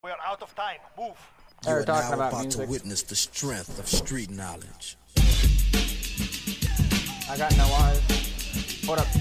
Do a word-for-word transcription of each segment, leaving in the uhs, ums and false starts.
We are out of time. Move. You are now about, about music. to witness the strength of street knowledge. I got no eyes. What up?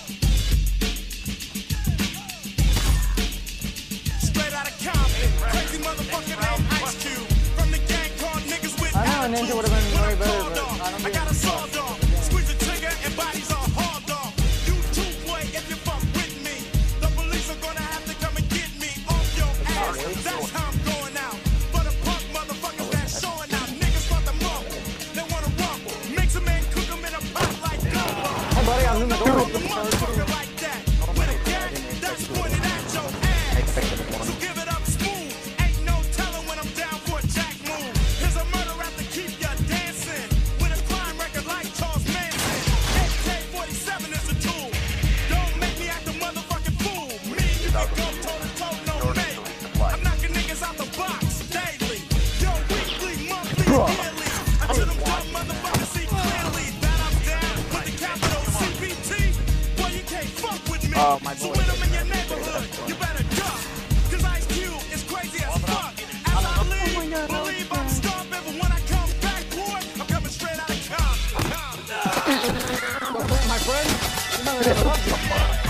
Straight out of Compton, crazy motherfucker named Ice Cube. From the gang called niggas with I know a ninja would have been way better, but I don't I got a sawed off. Squeeze the trigger and bodies are hard off. You too, boy, if you fuck with me. The police are gonna have to come and get me off your ass. That's how I'm going out. For the punk motherfuckers that's showing out. Niggas want the mump. They wanna rumble. Mix them and cook them in a pot like gumbo. Hey buddy, I was in the door. The motherfucker like that. With a gat that's pointed at your ass. So give it up smooth. Ain't no telling when I'm down for a jack move. Here's a murder rap to keep ya dancing. With a crime record like Charles Manson. A K forty-seven is a tool. Don't make me act a motherfucking fool. Me and you can go toe to toe, no me. I'm knocking niggas out the box daily. Yo, weekly, monthly, yearly. Until them dumb motherfuckers see clearly that I'm down with the capital C P T. Boy, you can't fuck with me. Oh, my So boy. when I'm in your neighborhood, you better duck. Cause Ice Cube is crazy as fuck. As I leave, believe I'm stomping. But when I come back, boy, I'm coming straight out of Compton. My friend, you know they love you.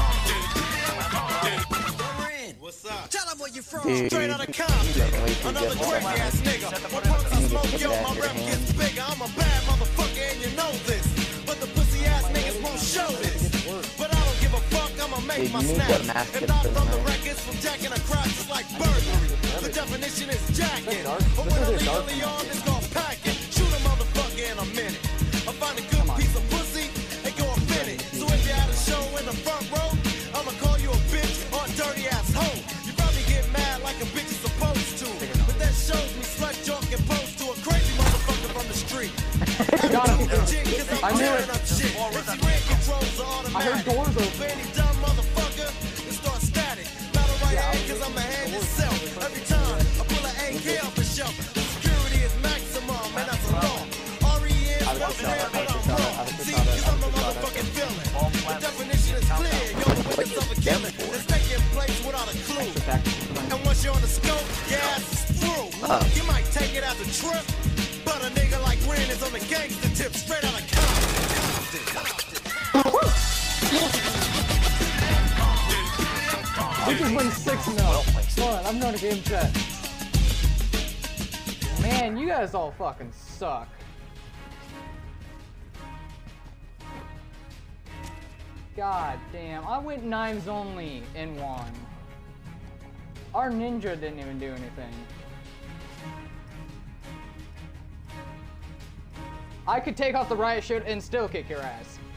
What's up? Tell them where you from. Dude, Straight out of you Compton. got way too Another good. crazy ass nigga. When punks I smoke, yo, my rep gets bigger. I'm a bad motherfucker and you know this. But the pussy ass niggas won't show this. But I don't give a fuck, I'ma make Dude, my you need snap. to mask If it not for from the the records, from jacking a crotch, it's like burglary. The definition is jacking. dark? But This when I is a dark legally on, it's called packing. Shoot a motherfucker in a minute. I find a good piece of pussy and go a minute. So if you had a show in the front row, I'ma call you a bitch or a dirty ass hoe. You probably get mad like a bitch is supposed to. But that shows me slut joke and pose to a crazy motherfucker from the street. Got him. I I knew it. Up shit. If you ran controls are I heard automatic. doors open. For any dumb motherfucker, it starts static. Not a right hand, cause I'm a hand itself. Every time I pull an A K off the shelf, the security is maximum, and that's a law. R E is I was what's just rare, saw but that. I'm wrong. I was just See, saw that. cause I'm the motherfucking villain. The definition is clear. You're the witness of a killing that's taking place without a clue. And once you're on the scope, your ass is through. Look, you might take it as a trip, but a nigga like Ren is on the gangster tip, straight out of Compton. We just win six nil. Hold on, I'm going to game chat. Man, you guys all fucking suck. God damn, I went knives only in one. Our ninja didn't even do anything. I could take off the riot shirt and still kick your ass.